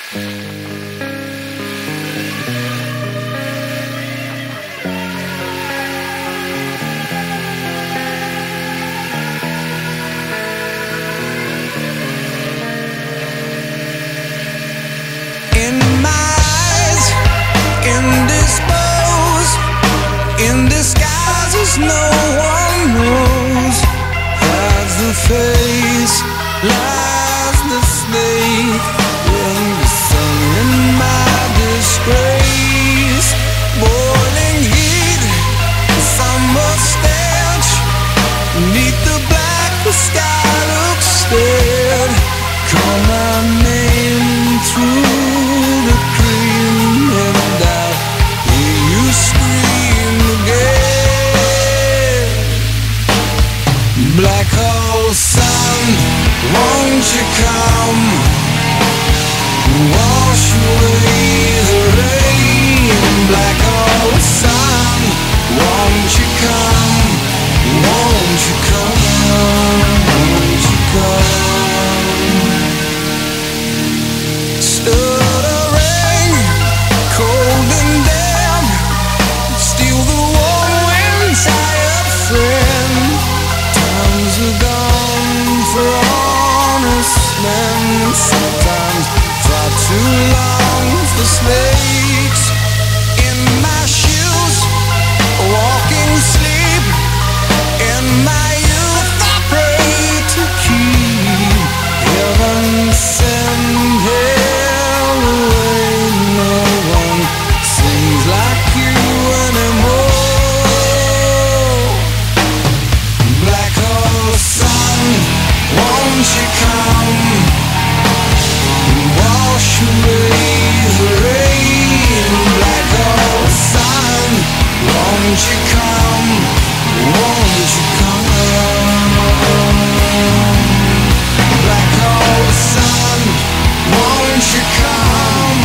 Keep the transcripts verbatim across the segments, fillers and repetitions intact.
In disguises no one knows, hides the face, lies the snake. In the sun, in my disgrace, boiling heat, summer stench. Neath the black, the sky looks dead. Call my name through the cream, and I'll hear you scream again. Black hole sun, won't you come? Wash away the rain. Black hole sun, won't you come? Won't you come? Won't you come? Stuttering, cold and damp, steal the warm wind, tired friend. Times are gone for honest men. Sometimes far too long for snakes. In my shoes, walking sleep. In my youth I pray to keep heaven send hell away. No one sings like you anymore. Black hole sun, won't you come? Wash away the rain. Black hole sun, won't you come? Won't you come? Black hole sun, won't you come?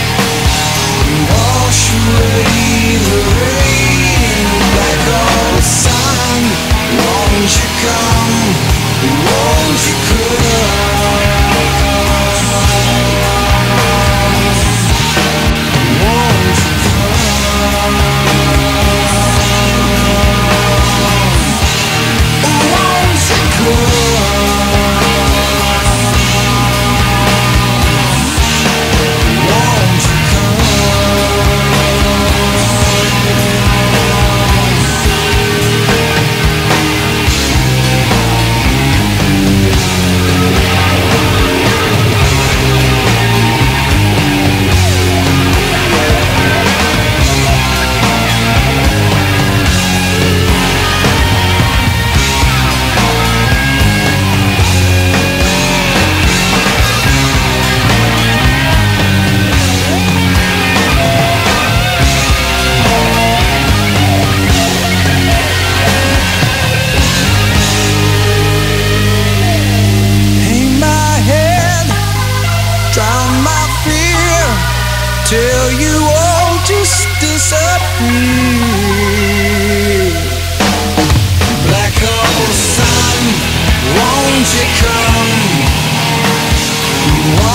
Wash away the rain. Black hole sun, won't you come? Won't you come? Won't you come? Won't you till you all just disappear. Black hole sun, won't you come?